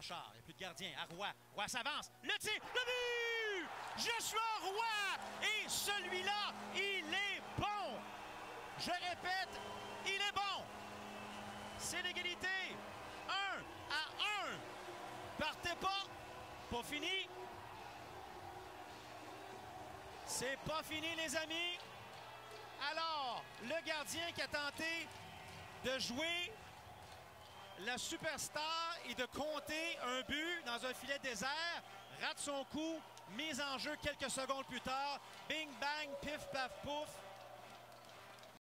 Blanchard. Il n'y a plus de gardien. À Roy. Roy s'avance. Le tir. Le but! Joshua Roy! Et celui-là, il est bon! Je répète, il est bon! C'est l'égalité. 1-1. Partez pas. Pas fini. C'est pas fini, les amis. Alors, le gardien qui a tenté de jouer la superstar et de compter un but dans un filet désert, rate son coup, mise en jeu quelques secondes plus tard. Bing, bang, pif, paf, pouf.